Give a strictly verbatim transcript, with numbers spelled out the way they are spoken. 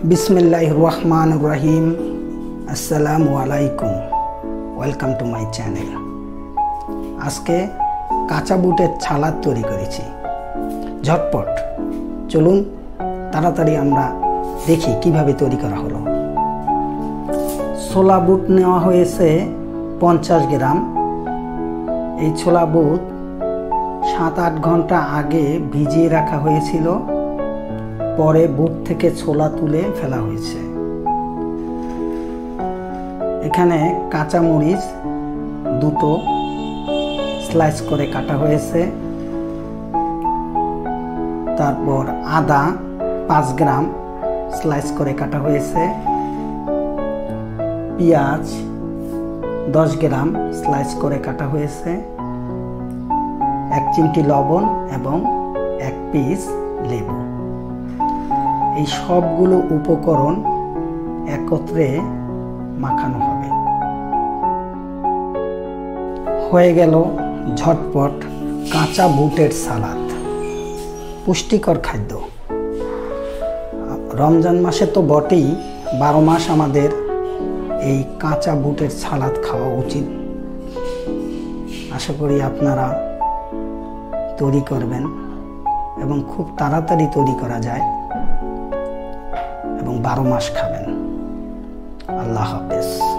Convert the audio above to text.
बिस्मिल्लाहिर रहमानिर रहीम। अस्सलामु आलाइकुम। Welcome to my channel. आज के काँचा बुटेर छालाद तैरी करेছি झटपट। चलुन ताड़ाताड़ी आमरा देखी किभाबे तैरी करा हलो। छोला बुट नेওয়া হয়েছে पचास ग्राम। এই ছোলা বুট सात आठ घंटा आगे ভিজিয়ে রাখা হয়েছিল। পরে বুট থেকে ছোলা তুলে ফেলা হয়েছে। এখানে কাঁচা মরিচ দুটো স্লাইস করে কাটা হয়েছে। তারপর আদা पाँच গ্রাম স্লাইস করে কাটা হয়েছে। পেঁয়াজ दस গ্রাম স্লাইস করে কাটা হয়েছে। এক চিমটি লবণ এবং এক পিস লেবু। এই সবগুলো উপকরণ একত্রে মাখানো হবে। হয়ে গেল ঝটপট কাঁচা বুটের সালাদ। পুষ্টিকর খাদ্য। রমজান মাসে তো বটেই, বারো মাস আমাদের এই কাঁচা বুটের সালাদ খাওয়া উচিত। আশা করি আপনারা তৈরি করবেন এবং খুব তাড়াতাড়ি তৈরি করা যায় এবং বারো মাস খাবেন। আল্লাহ হাফেজ।